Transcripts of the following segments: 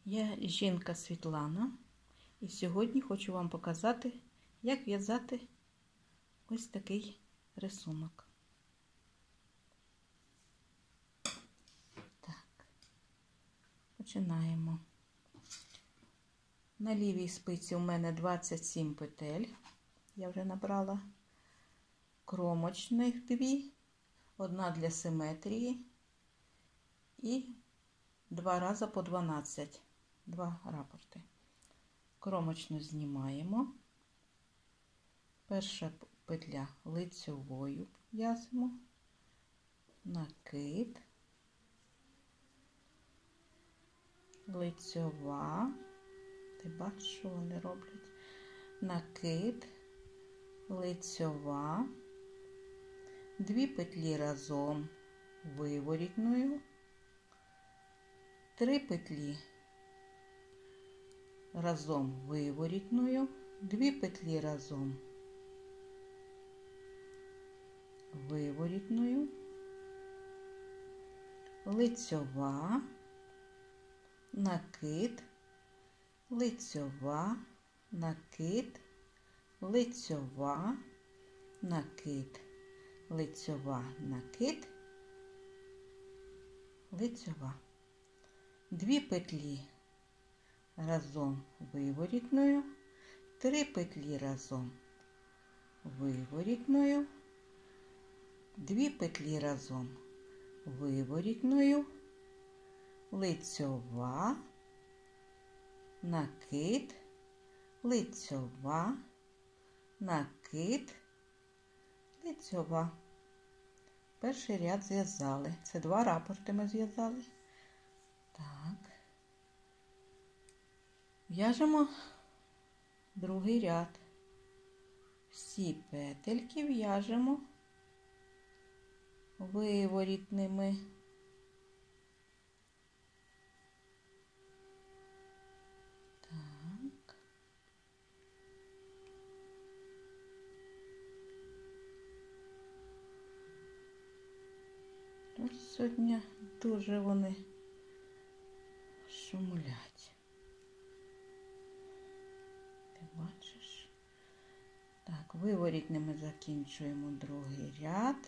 Я жінка Світлана, і сьогодні хочу вам показати, як в'язати ось такий рисунок. Так, починаємо. На лівій спиці у мене 27 петель, я вже набрала, кромочних 2, одна для симетрії і 2 рази по 12, 2 рапорти. Кромочну знімаємо. Перша петля лицьовою в'язимо, накид, лицьова, ти бачиш, що вони роблять, накид, лицьова, 2 петлі разом виворітною, 3 петлі разом виворітною, 2 петлі разом виворітною, лицьова, накид, лицьова, накид, лицьова, накид, лицьова, накид, лицьова. 2 петлі разом виворітною, 3 петлі разом виворітною, 2 петлі разом виворітною, лицьова, накид, лицьова, накид, лицьова. Перший ряд зв'язали. Це 2 рапорти ми зв'язали. Так. В'яжемо другий ряд. Всі петельки в'яжемо виворітними. Так. Ось сьогодні дуже вони шумлять. Ти бачиш? Так, виворітними закінчуємо другий ряд.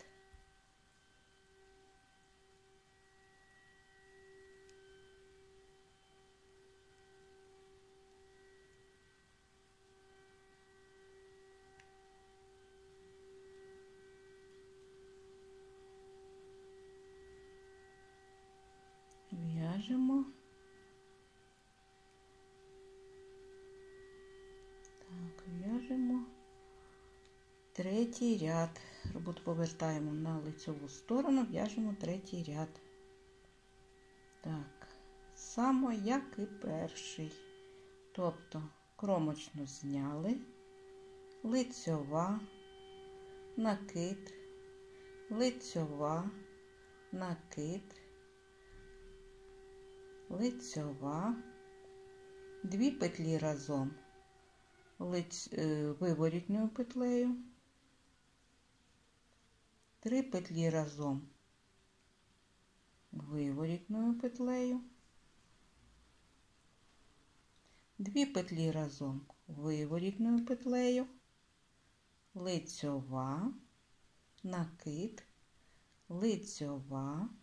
В'яжемо. Так, в'яжемо третій ряд. Роботу повертаємо на лицеву сторону, в'яжемо третій ряд. Так, само як і перший. Тобто кромочну зняли, лицьова, накид, лицьова, накид, лицьова, 2 петлі разом виворітною петлею, 3 петлі разом виворітною петлею, 2 петлі разом виворітною петлею, лицьова, накид, лицьова,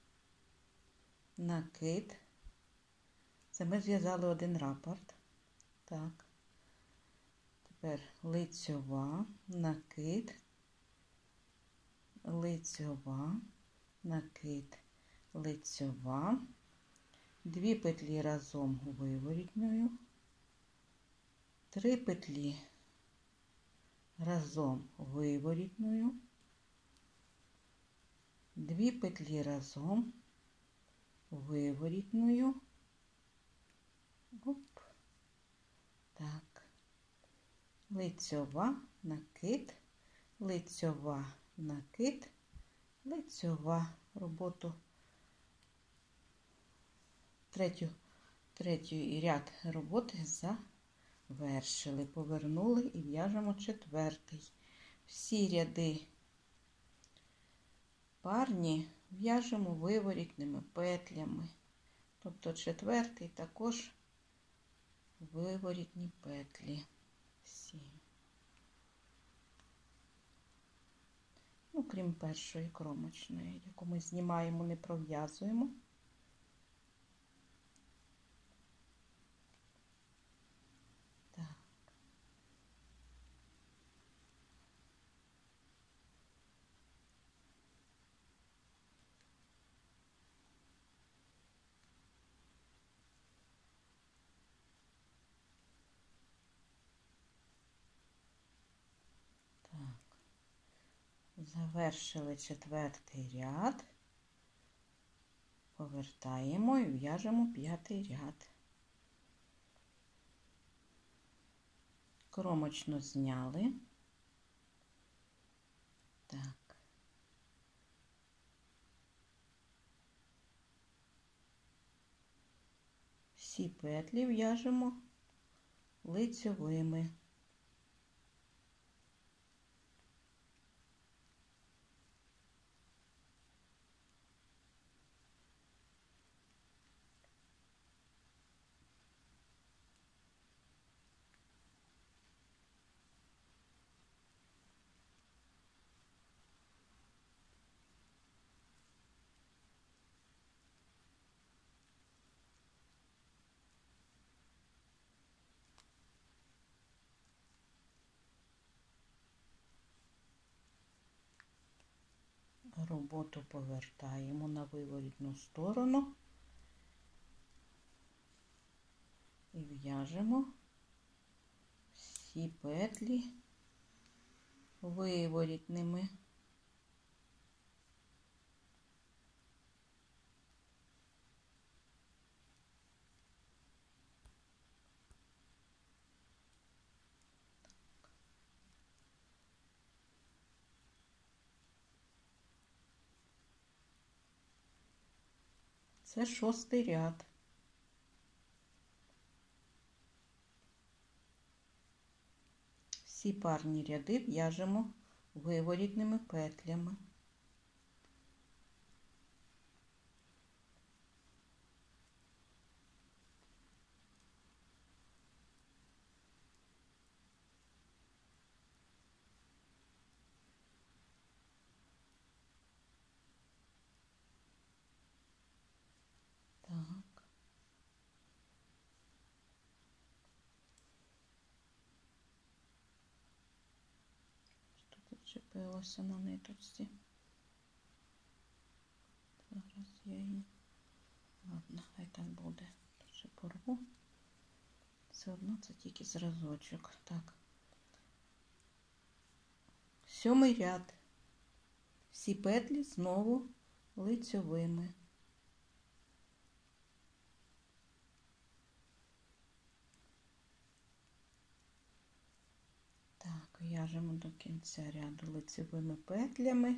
накид. Це ми зв'язали 1 рапорт. Так. Тепер лицьова, накид, лицьова, накид, лицьова, 2 петлі разом виворітною, 3 петлі разом виворітною, 2 петлі разом виворітною. Оп. Так. Лицьова, накид, лицьова, накид, лицьова. Роботу третій ряд роботи завершили. Повернули і в'яжемо 4-й. Всі ряди парні в'яжемо виворітними петлями. Тобто четвертий також виворітні петлі всі. Ну, крім першої кромочної, яку ми знімаємо, не пров'язуємо. Так. Завершили четвертий ряд, повертаємо і в'яжемо п'ятий ряд. Кромочну зняли. Так. Всі петлі в'яжемо лицьовими. Роботу повертаємо на виворітну сторону і в'яжемо всі петлі виворітними. Це шостий ряд. Всі парні ряди в'яжемо виворітними петлями. Так. Що зачепилося на ниточці? Зараз я її... Ладно, хай так буде. Тут ще порву. Все одно це тільки зразочок. Так. Сьомий ряд. Всі петлі знову лицьовими. Так, в'яжемо до кінця ряду лицевими петлями.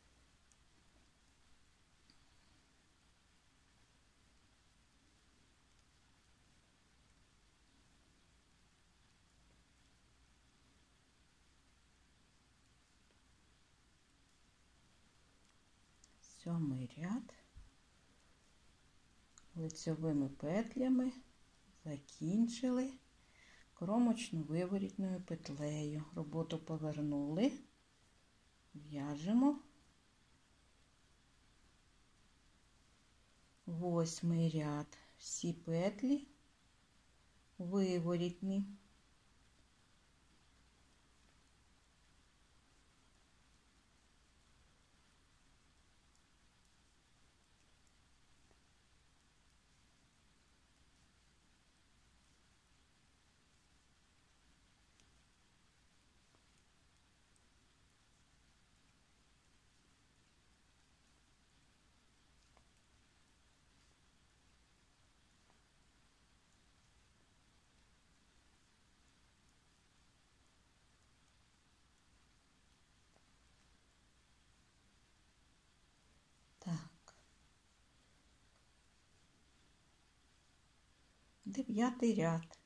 Сьомий ряд лицевими петлями закінчили кромочно-виворітною петлею. Роботу повернули, в'яжемо восьмий ряд. Всі петлі виворітні. Так. Дев'ятий ряд.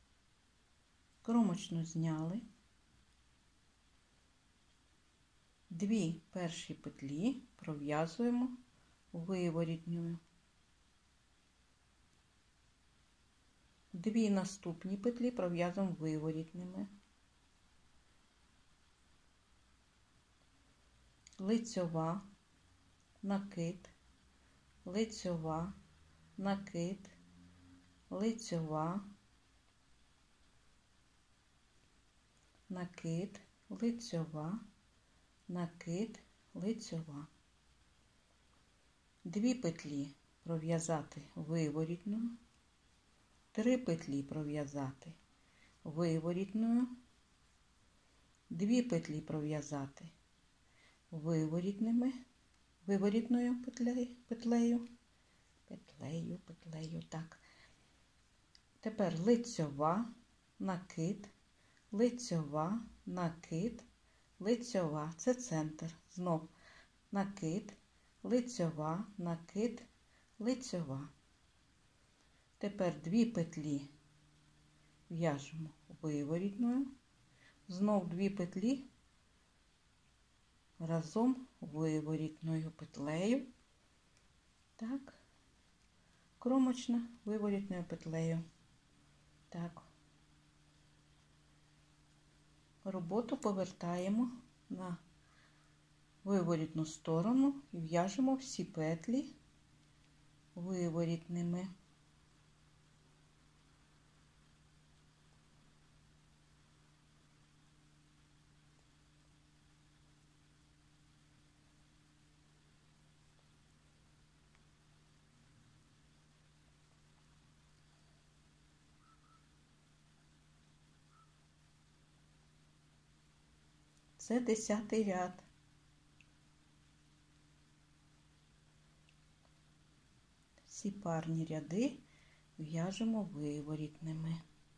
Кромочну зняли. 2 перші петлі пров'язуємо виворітньою. 2 наступні петлі пров'язуємо виворітними. Лицьова, накид, лицьова, накид, лицьова, накид, лицьова, накид, лицьова. 2 петлі пров'язати виворітною, 3 петлі пров'язати виворітною, 2 петлі пров'язати виворітною петлею, так. Тепер лицьова, накид, лицьова, накид, лицьова. Це центр. Знов накид, лицьова, накид, лицьова. Тепер 2 петлі в'яжемо виворітною, знов 2 петлі разом виворітною петлею, так, кромочна виворітною петлею, так. Роботу повертаємо на виворітну сторону і в'яжемо всі петлі виворітними. Це 10-й ряд. Всі парні ряди в'яжемо виворітними.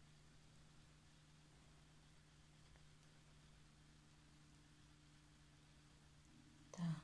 Так.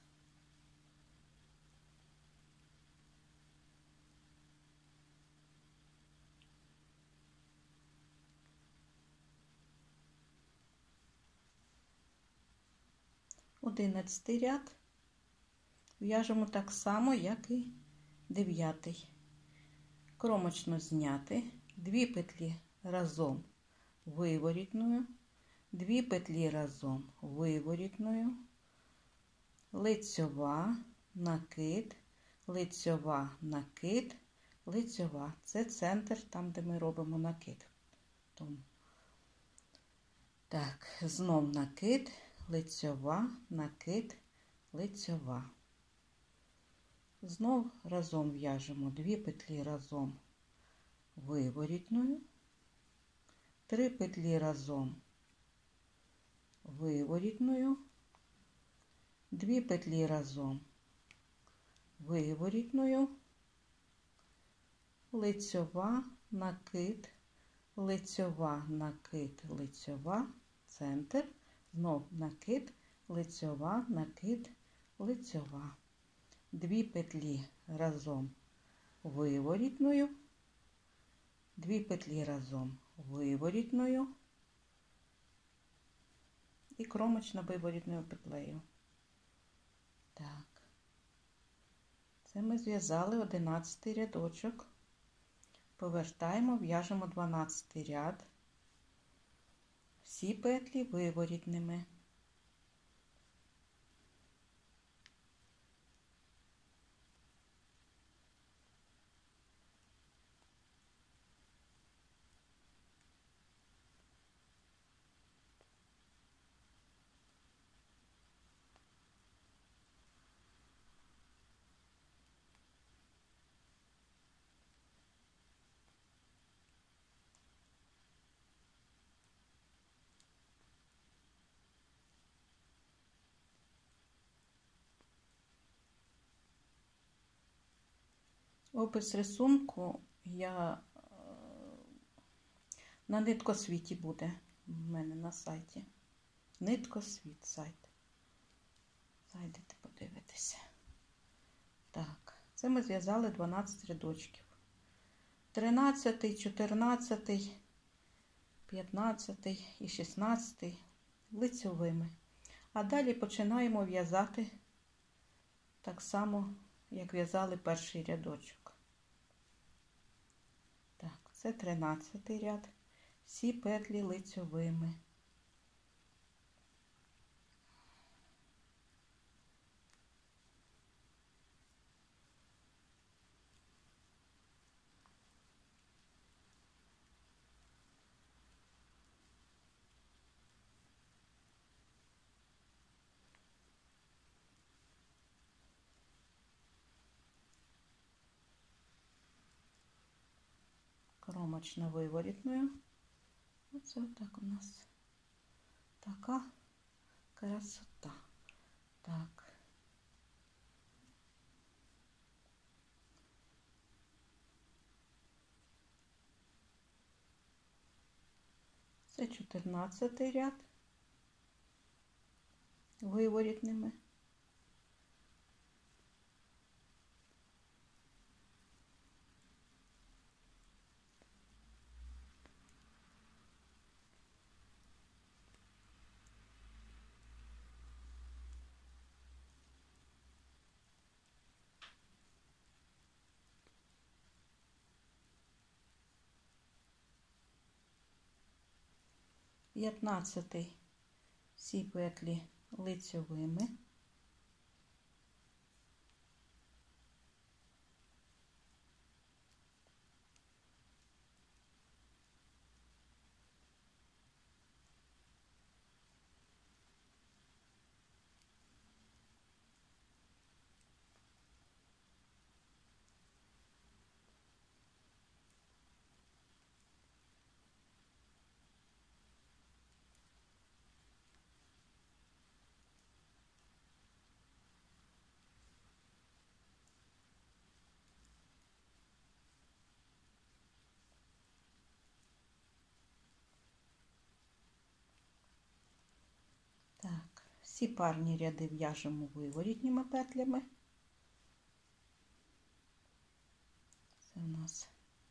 Одинадцятий ряд в'яжемо так само, як і 9-й. Кромочно зняти, 2 петлі разом виворітною, 2 петлі разом виворітною, лицьова, накид, лицьова, накид, лицьова. Це центр, там, де ми робимо накид. Тому. Так, знов накид, лицьова, накид, лицьова. Знов разом в'яжемо 2 петлі разом виворітною, 3 петлі разом виворітною, 2 петлі разом виворітною, лицьова, накид, лицьова, накид, лицьова, центр, знов накид, лицьова, накид, лицьова. 2 петлі разом виворітною, 2 петлі разом виворітною і кромочна виворітною петлею. Так. Це ми зв'язали 11-й рядочок. Повертаємо, в'яжемо 12-й ряд. Всі петлі виворітними. Опис рисунку я на ниткосвіті буде в мене на сайті. Ниткосвіт сайт. Зайдете, подивитися. Так, це ми зв'язали 12 рядочків. 13, 14, 15 і 16 лицьовими. А далі починаємо в'язати так само, як в'язали перший рядочок. Так, це 13-й ряд, всі петлі лицьовими. Кромочно-виворітною. Оце отак у нас така красота. Так. Це 14-й ряд виворітними. П'ятнадцятий всі петлі лицьовими. Так, всі парні ряди в'яжемо виворітніми петлями. Це у нас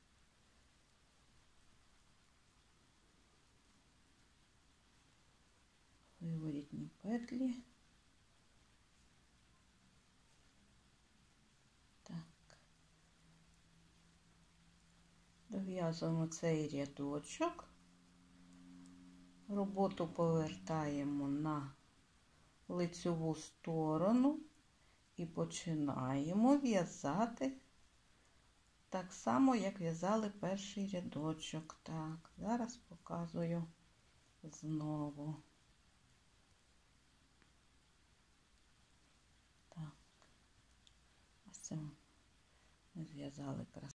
виворітні петлі. Так. Дов'язуємо цей рядочок. Роботу повертаємо на лицьову сторону і починаємо в'язати так само, як в'язали перший рядочок. Так, зараз показую знову. Так, ось це ми зв'язали красиво.